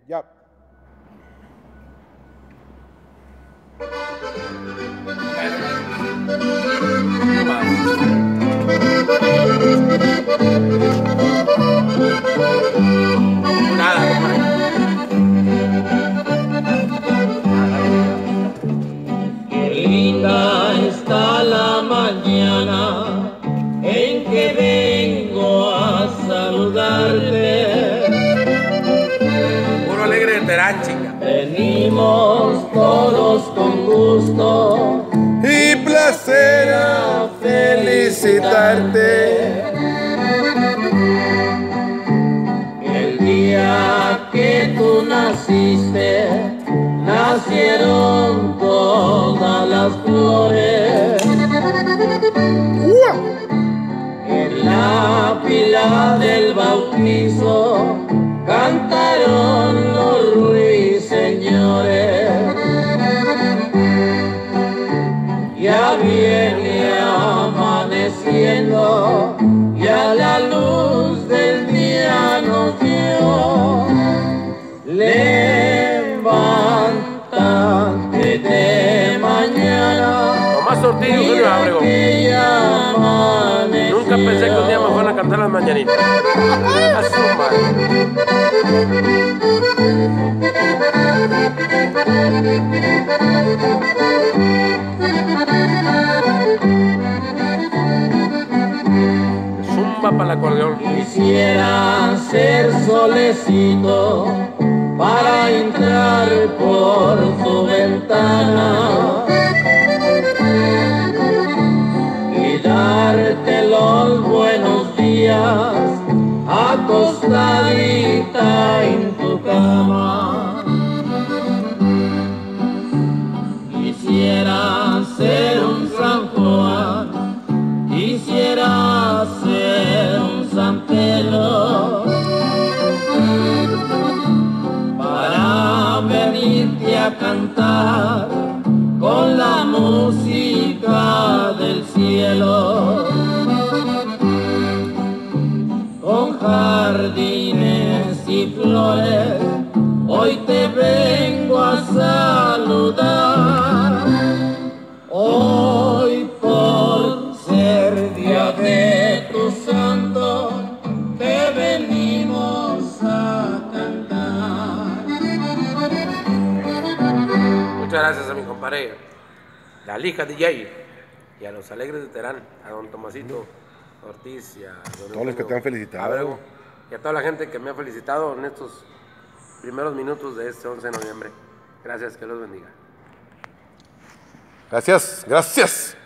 Ya. Qué linda está la mañana en que vengo a saludarte. Puro alegre de Terán, chica. Venimos todos con gusto Y placer a felicitarte. El día que tú naciste, nacieron todas las flores. En la pila del bautizo cantaron los ruiseñores. Ya viene amaneciendo, ya la luz del día nos dio. Levántate de mañana. Tomás Ortiz y Julio Ábrego. Nunca pensé que un día me fueran a cantar las mañanitas. A su madre. Zumba para el acordeón. Quisiera ser solecito para entrar por tu ventana y darte los buenos días acostadita en tu cama. Quisiera ser un San Juan, quisiera ser un San Pedro, para venirte a cantar con la música del cielo, con jardines y flores. Hoy te vengo a saludar, hoy por ser día de tu santo, te venimos a cantar. Muchas gracias a mi compadre, la Lija DJ, y a los alegres de Terán, a don Tomasito Ortiz y a don Todos los que te han felicitado. Ábrego, y a toda la gente que me ha felicitado en estos primeros minutos de este 11 de noviembre. Gracias, que los bendiga. Gracias, gracias.